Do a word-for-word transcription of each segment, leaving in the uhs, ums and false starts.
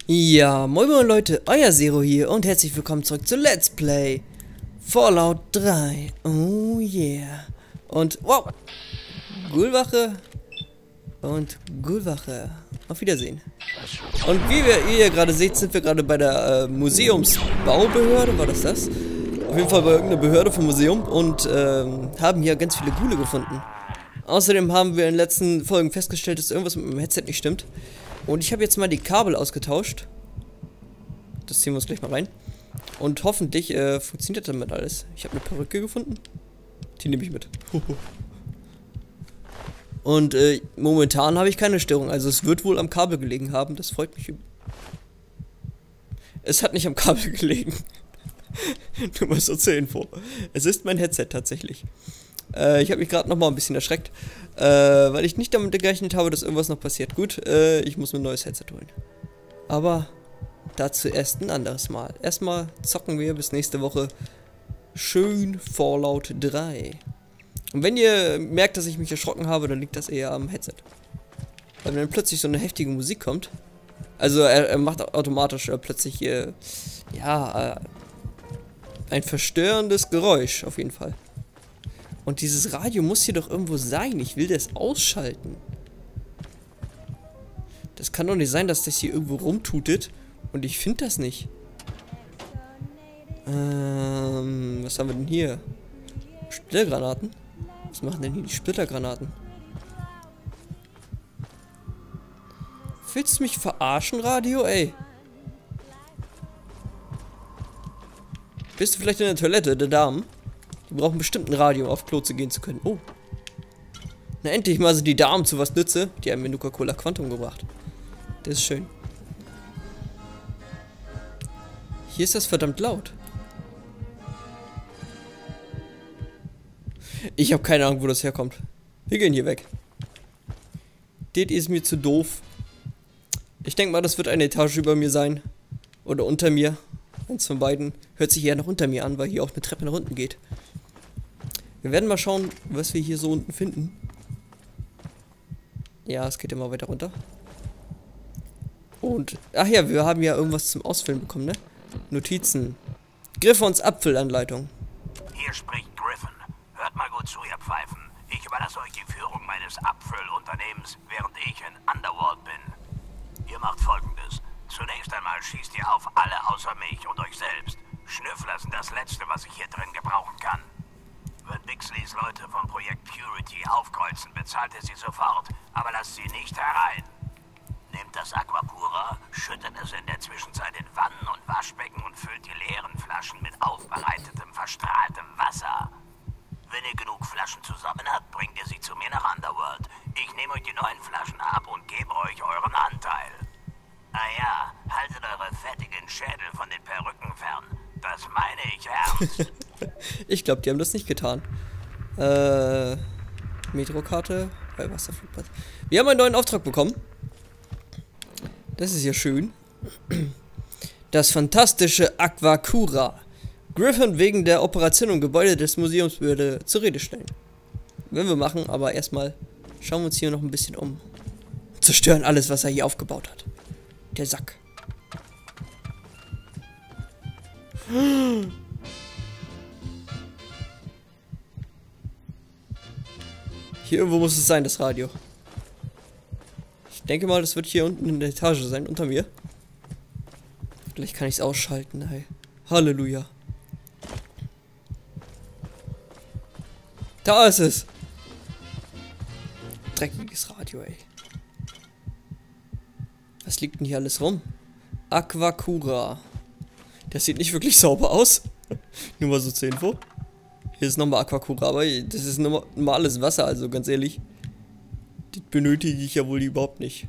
Ja, moin moin Leute, euer Zero hier und herzlich willkommen zurück zu Let's Play Fallout drei. Oh yeah. Und, wow, Ghoulwache und Ghoulwache. Auf Wiedersehen. Und wie wir, ihr hier gerade seht, sind wir gerade bei der äh, Museumsbaubehörde, war das das? Auf jeden Fall bei irgendeiner Behörde vom Museum und ähm, haben hier ganz viele Ghule gefunden. Außerdem haben wir in den letzten Folgen festgestellt, dass irgendwas mit dem Headset nicht stimmt. Und ich habe jetzt mal die Kabel ausgetauscht. Das ziehen wir uns gleich mal rein. Und hoffentlich äh, funktioniert damit alles. Ich habe eine Perücke gefunden. Die nehme ich mit. Und äh, momentan habe ich keine Störung. Also es wird wohl am Kabel gelegen haben. Das freut mich. Es hat nicht am Kabel gelegen. Nur mal so zur Info. Es ist mein Headset tatsächlich. Äh, ich habe mich gerade noch mal ein bisschen erschreckt. Äh, weil ich nicht damit gerechnet habe, dass irgendwas noch passiert. Gut, äh, ich muss mir ein neues Headset holen. Aber dazu erst ein anderes Mal. Erstmal zocken wir bis nächste Woche schön Fallout drei. Und wenn ihr merkt, dass ich mich erschrocken habe, dann liegt das eher am Headset. Weil wenn dann plötzlich so eine heftige Musik kommt, also er, er macht automatisch äh, plötzlich äh, ja äh, ein verstörendes Geräusch auf jeden Fall. Und dieses Radio muss hier doch irgendwo sein. Ich will das ausschalten. Das kann doch nicht sein, dass das hier irgendwo rumtutet. Und ich finde das nicht. Ähm, was haben wir denn hier? Splittergranaten? Was machen denn hier die Splittergranaten? Willst du mich verarschen, Radio? Ey. Bist du vielleicht in der Toilette, der Damen? Die brauchen bestimmt ein Radio, auf Klo zu gehen zu können. Oh. Na, endlich mal sind die Damen zu was nütze. Die haben mir Nuka-Cola Quantum gebracht. Das ist schön. Hier ist das verdammt laut. Ich habe keine Ahnung, wo das herkommt. Wir gehen hier weg. Das ist mir zu doof. Ich denke mal, das wird eine Etage über mir sein. Oder unter mir. Eins von beiden. Hört sich eher noch unter mir an, weil hier auch eine Treppe nach unten geht. Wir werden mal schauen, was wir hier so unten finden. Ja, es geht immer weiter runter. Und, ach ja, wir haben ja irgendwas zum Ausfüllen bekommen, ne? Notizen. Griffons Apfelanleitung. Hier spricht Griffon. Hört mal gut zu, ihr Pfeifen. Ich überlasse euch die Führung meines Apfelunternehmens, während ich in Underworld bin. Ihr macht Folgendes. Zunächst einmal schießt ihr auf alle außer mich und euch selbst. Schnüffler sind das Letzte, was ich hier drin gebrauchen kann. Wenn Bixleys Leute vom Projekt Purity aufkreuzen, bezahlt ihr sie sofort, aber lasst sie nicht herein. Nehmt das Aquapura, schüttet es in der Zwischenzeit in Wannen und Waschbecken und füllt die leeren Flaschen mit aufbereitetem, verstrahltem Wasser. Wenn ihr genug Flaschen zusammen habt, bringt ihr sie zu mir nach Underworld. Ich nehme euch die neuen Flaschen ab und gebe euch euren Anteil. Ah ja, haltet eure fettigen Schädel von den Perücken fern. Das meine ich ernst. Ich glaube, die haben das nicht getan. Äh, Metrokarte bei Wasserflugplatz. Wir haben einen neuen Auftrag bekommen. Das ist ja schön. Das fantastische Aquacura. Griffon wegen der Operation im Gebäude des Museums würde zur Rede stellen. Werden wir machen, aber erstmal schauen wir uns hier noch ein bisschen um. Zerstören alles, was er hier aufgebaut hat. Der Sack. Hier irgendwo muss es sein, das Radio. Ich denke mal, das wird hier unten in der Etage sein, unter mir. Vielleicht kann ich es ausschalten, hey. Halleluja. Da ist es. Dreckiges Radio, ey. Was liegt denn hier alles rum? Aquacura. Das sieht nicht wirklich sauber aus. Nur mal so zur Info. Hier ist nochmal Aquacura, aber das ist normales Wasser, also ganz ehrlich. Das benötige ich ja wohl überhaupt nicht.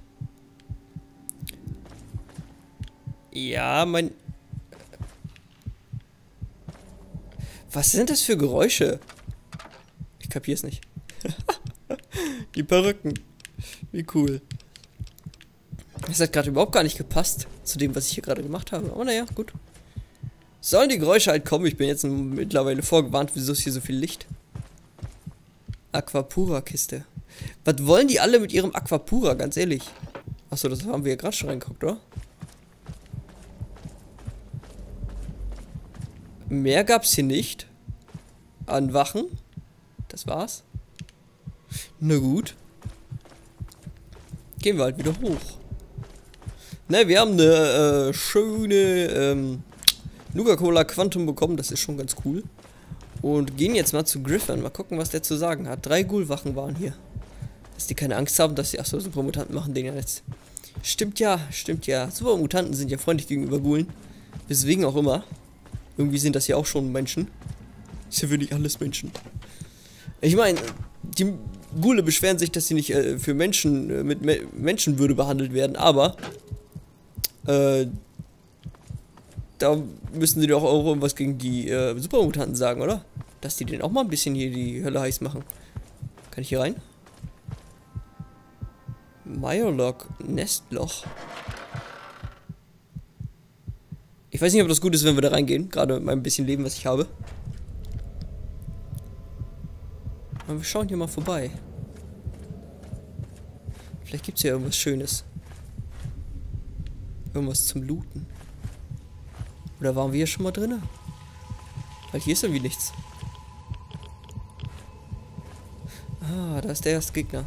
Ja, mein... Was sind das für Geräusche? Ich kapier's nicht. Die Perücken. Wie cool. Das hat gerade überhaupt gar nicht gepasst zu dem, was ich hier gerade gemacht habe. Aber naja, gut. Sollen die Geräusche halt kommen? Ich bin jetzt mittlerweile vorgewarnt, wieso ist hier so viel Licht? Aquapura-Kiste. Was wollen die alle mit ihrem Aquapura, ganz ehrlich? Achso, das haben wir ja gerade schon reingeguckt, oder? Mehr gab's hier nicht. An Wachen. Das war's. Na gut. Gehen wir halt wieder hoch. Ne, wir haben eine äh, schöne ähm, Nuka-Cola Quantum bekommen. Das ist schon ganz cool. Und gehen jetzt mal zu Griffin. Mal gucken, was der zu sagen hat. Drei Ghoul-Wachen waren hier. Dass die keine Angst haben, dass die... Achso, Supermutanten machen den ja jetzt. Stimmt ja, stimmt ja. Supermutanten sind ja freundlich gegenüber Ghoulen. Weswegen auch immer. Irgendwie sind das ja auch schon Menschen. Ist ja wirklich alles Menschen. Ich meine, die Ghule beschweren sich, dass sie nicht äh, für Menschen äh, mit Me Menschenwürde behandelt werden, aber äh, da müssen sie doch auch irgendwas gegen die äh, Supermutanten sagen, oder? Dass die denen auch mal ein bisschen hier die Hölle heiß machen. Kann ich hier rein? Myrloc, Nestloch. Ich weiß nicht, ob das gut ist, wenn wir da reingehen. Gerade mit meinem bisschen Leben, was ich habe. Aber wir schauen hier mal vorbei. Vielleicht gibt es hier irgendwas Schönes. Irgendwas zum Looten. Oder waren wir hier schon mal drin? Weil hier ist irgendwie nichts. Ah, da ist der erste Gegner.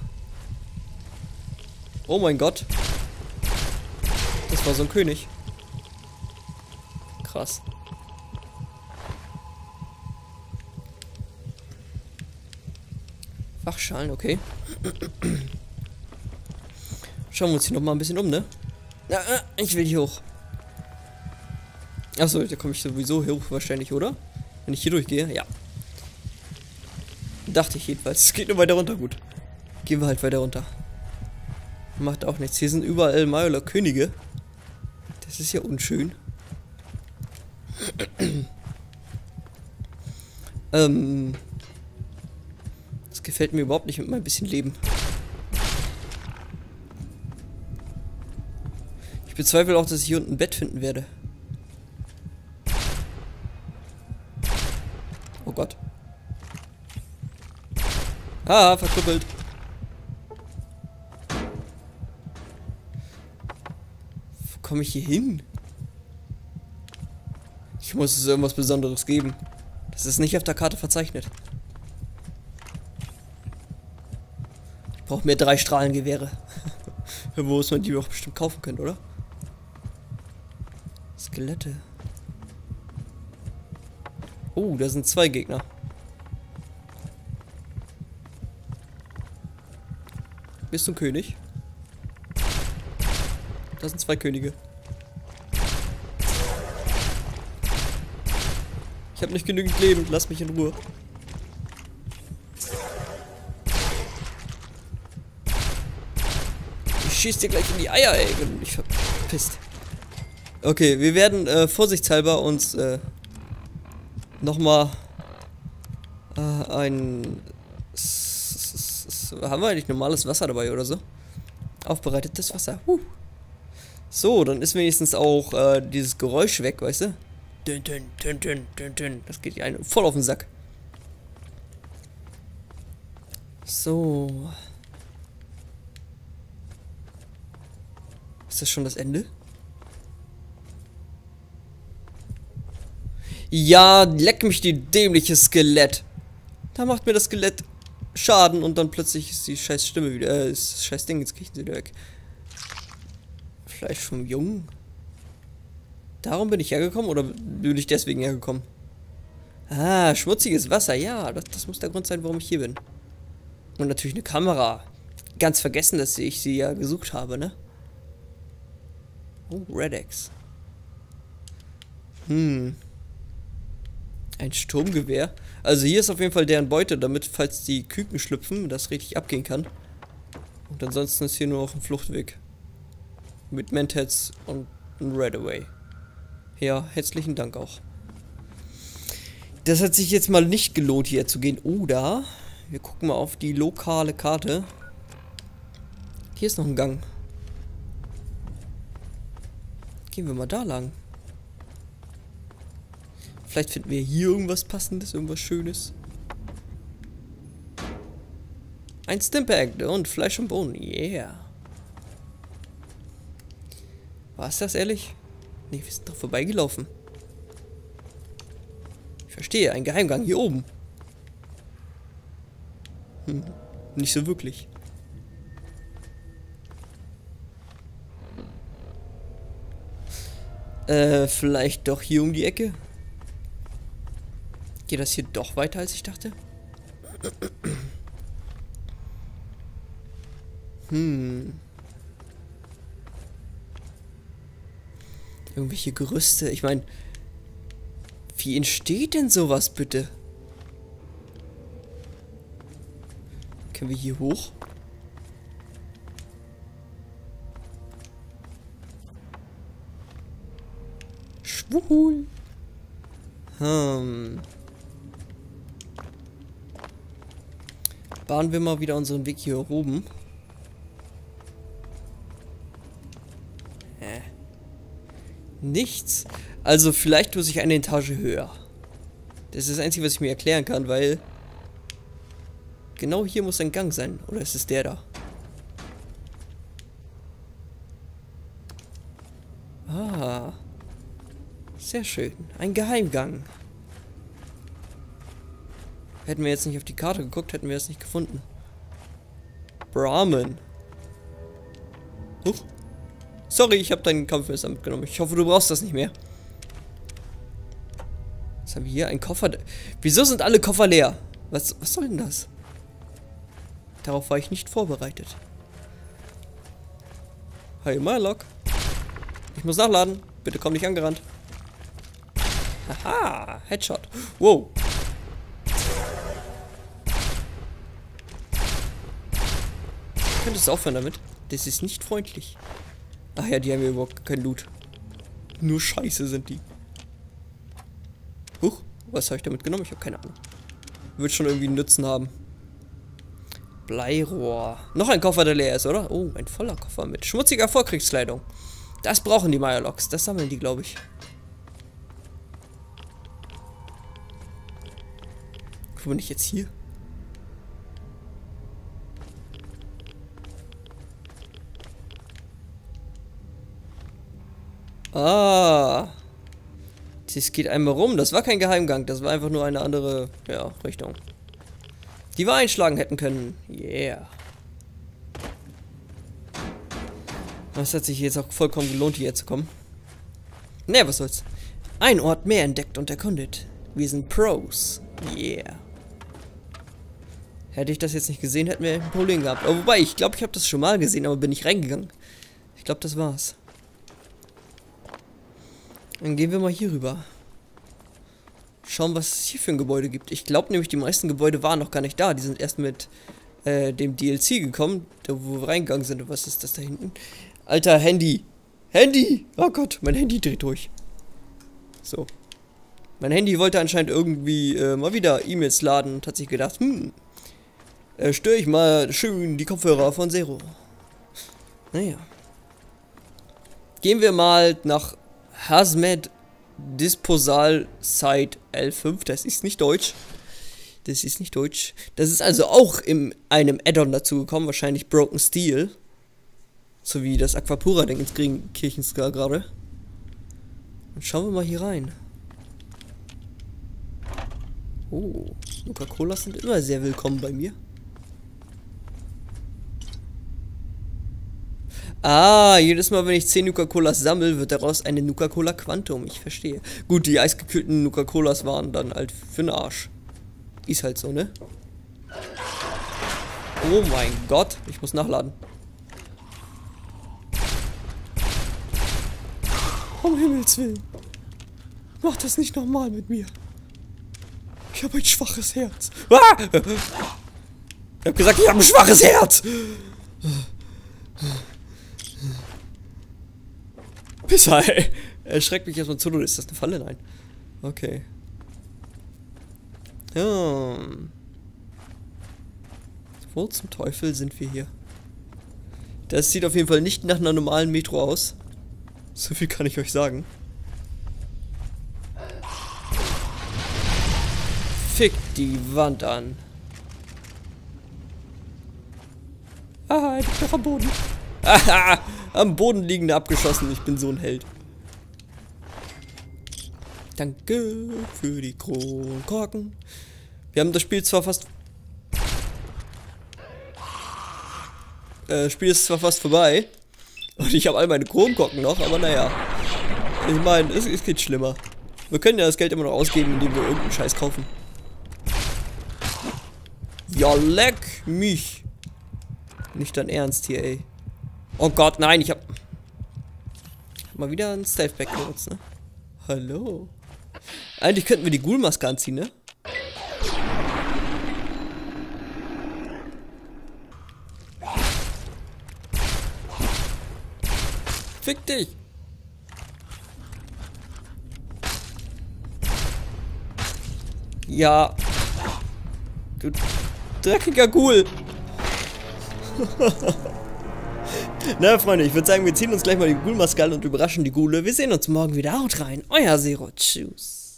Oh mein Gott. Das war so ein König. Krass. Wachschalen, okay. Schauen wir uns hier noch mal ein bisschen um, ne? Ja, ich will hier hoch. Achso, da komme ich sowieso hoch wahrscheinlich, oder? Wenn ich hier durchgehe, ja. Dachte ich jedenfalls. Es geht nur weiter runter, gut. Gehen wir halt weiter runter. Macht auch nichts. Hier sind überall Myrloc Könige. Das ist ja unschön. ähm... Das gefällt mir überhaupt nicht mit meinem bisschen Leben. Ich bezweifle auch, dass ich hier unten ein Bett finden werde. Oh Gott. Ah, verkrüppelt. Wo komme ich hier hin? Ich muss es irgendwas Besonderes geben. Das ist nicht auf der Karte verzeichnet. Ich brauche mir drei Strahlengewehre. Wo es man die auch bestimmt kaufen könnte, oder? Skelette. Oh, da sind zwei Gegner. Bist du ein König? Da sind zwei Könige. Ich habe nicht genügend Leben. Lass mich in Ruhe. Ich schieß dir gleich in die Eier, ey. Wenn du mich verpisst. Okay, wir werden äh, vorsichtshalber uns äh, nochmal äh, ein... Haben wir eigentlich normales Wasser dabei oder so? Aufbereitetes Wasser. Huh. So, dann ist wenigstens auch äh, dieses Geräusch weg, weißt du? Dün, dün, dün, dün, dün, dün. Das geht ja einen voll auf den Sack. So. Ist das schon das Ende? Ja, leck mich die dämliche Skelett. Da macht mir das Skelett Schaden und dann plötzlich ist die scheiß Stimme wieder, äh, ist das scheiß Ding, jetzt kriegen sie wieder weg. Fleisch vom Jungen? Darum bin ich hergekommen oder bin ich deswegen hergekommen? Ah, schmutziges Wasser, ja, das, das muss der Grund sein, warum ich hier bin. Und natürlich eine Kamera. Ganz vergessen, dass ich sie ja gesucht habe, ne? Oh, Red-X. Hm. Ein Sturmgewehr. Also hier ist auf jeden Fall deren Beute, damit, falls die Küken schlüpfen, das richtig abgehen kann. Und ansonsten ist hier nur noch ein Fluchtweg. Mit Mentats und ein Redaway. Ja, herzlichen Dank auch. Das hat sich jetzt mal nicht gelohnt, hier zu gehen. Oder wir gucken mal auf die lokale Karte. Hier ist noch ein Gang. Gehen wir mal da lang. Vielleicht finden wir hier irgendwas Passendes, irgendwas Schönes. Ein Stimpack und Fleisch und Bohnen. Yeah. War es das ehrlich? Nee, wir sind doch vorbeigelaufen. verstehe, ein Geheimgang hier oben. Hm, nicht so wirklich. Äh, vielleicht doch hier um die Ecke? Geht das hier doch weiter, als ich dachte? Hm. Irgendwelche Gerüste. Ich meine, wie entsteht denn sowas bitte? Können wir hier hoch? Schwul. Hm. Bahnen wir mal wieder unseren Weg hier oben. Äh. Nichts. Also vielleicht muss ich eine Etage höher. Das ist das Einzige, was ich mir erklären kann, weil genau hier muss ein Gang sein. Oder ist es der da? Ah. Sehr schön. Ein Geheimgang. Hätten wir jetzt nicht auf die Karte geguckt, hätten wir es nicht gefunden. Brahmin. Huch. Sorry, ich habe deinen Kampfmesser mitgenommen. Ich hoffe, du brauchst das nicht mehr. Was haben wir hier? Ein Koffer. Wieso sind alle Koffer leer? Was, was soll denn das? Darauf war ich nicht vorbereitet. Hi, Mylok. Ich muss nachladen. Bitte komm nicht angerannt. Haha, Headshot. Wow. Könntest du aufhören damit? Das ist nicht freundlich. Ach ja, die haben ja überhaupt kein Loot. Nur Scheiße sind die. Huch, was habe ich damit genommen? Ich habe keine Ahnung. Wird schon irgendwie einen Nutzen haben. Bleirohr. Noch ein Koffer, der leer ist, oder? Oh, ein voller Koffer mit schmutziger Vorkriegskleidung. Das brauchen die Myrlocks. Das sammeln die, glaube ich. Wo bin ich jetzt hier? Ah. Das geht einmal rum. Das war kein Geheimgang. Das war einfach nur eine andere, ja, Richtung. Die wir einschlagen hätten können. Yeah. Das hat sich jetzt auch vollkommen gelohnt, hierher zu kommen. Ne, was soll's. Ein Ort mehr entdeckt und erkundet. Wir sind Pros. Yeah. Hätte ich das jetzt nicht gesehen, hätten wir ein Problem gehabt. Aber wobei, ich glaube, ich habe das schon mal gesehen, aber bin nicht reingegangen. Ich glaube, das war's. Dann gehen wir mal hier rüber. Schauen, was es hier für ein Gebäude gibt. Ich glaube nämlich, die meisten Gebäude waren noch gar nicht da. Die sind erst mit äh, dem D L C gekommen, da wo wir reingegangen sind. Und was ist das da hinten? Alter, Handy. Handy! Oh Gott, mein Handy dreht durch. So. Mein Handy wollte anscheinend irgendwie äh, mal wieder E-Mails laden und hat sich gedacht, hm, äh, störe ich mal schön die Kopfhörer von Zero. Naja. Gehen wir mal nach Hazmat Disposal Site L fünf. Das ist nicht Deutsch. Das ist nicht Deutsch. Das ist also auch in einem Add-on dazu gekommen. Wahrscheinlich Broken Steel. So wie das Aquapura-Ding ins Kirchenscar gerade. Und schauen wir mal hier rein. Oh, Nuka-Colas sind immer sehr willkommen bei mir. Ah, jedes Mal, wenn ich zehn Nuka-Colas sammle, wird daraus eine Nuka-Cola Quantum. Ich verstehe. Gut, die eisgekühlten Nuka-Colas waren dann halt für den Arsch. Ist halt so, ne? Oh mein Gott, ich muss nachladen. Um Himmels Willen. Mach das nicht nochmal mit mir. Ich habe ein schwaches Herz. Ah! Ich hab gesagt, ich habe ein schwaches Herz. Pisser, ey. Erschreckt mich erstmal zu. Ist das eine Falle? Nein. Okay. Ja. Wo zum Teufel sind wir hier? Das sieht auf jeden Fall nicht nach einer normalen Metro aus. So viel kann ich euch sagen. Fick die Wand an. Ah, er liegt doch am Boden. Aha, am Boden liegende abgeschossen. Ich bin so ein Held. Danke für die Kronkorken. Wir haben das Spiel zwar fast... Äh, das Spiel ist zwar fast vorbei. Und ich habe all meine Kronkorken noch, aber naja. Ich meine, es, es geht schlimmer. Wir können ja das Geld immer noch ausgeben, indem wir irgendeinen Scheiß kaufen. Ja, leck mich. Nicht dein Ernst hier, ey. Oh Gott, nein, ich hab... Mal wieder ein Stealth-Pack benutzt, ne? Hallo. Eigentlich könnten wir die Ghoul-Maske anziehen, ne? Fick dich! Ja. Du dreckiger Ghoul. Na, Freunde, ich würde sagen, wir ziehen uns gleich mal die Ghoul-Maske an und überraschen die Ghule. Wir sehen uns morgen wieder. Haut rein. Euer Zero. Tschüss.